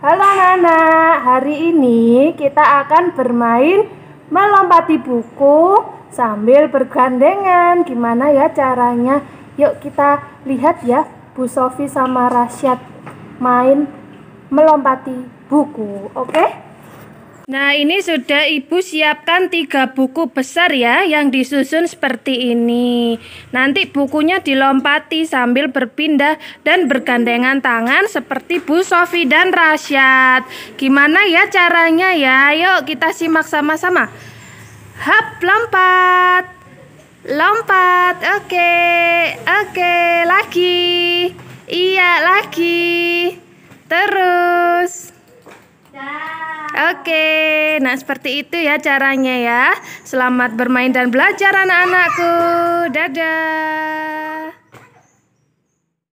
Halo anak-anak, hari ini kita akan bermain melompati buku sambil bergandengan. Gimana ya caranya? Yuk kita lihat ya, Bu Sofi sama Rasyad main melompati buku, oke? Nah, ini sudah Ibu siapkan 3 buku besar ya, yang disusun seperti ini. Nanti bukunya dilompati sambil berpindah dan bergandengan tangan seperti Bu Sofi dan Rasyad. Gimana ya caranya ya? Yuk kita simak sama-sama. Hap, lompat. Lompat, oke, lagi. Iya, lagi. Terus. Oke, nah seperti itu ya caranya ya. Selamat bermain dan belajar anak-anakku. Dadah.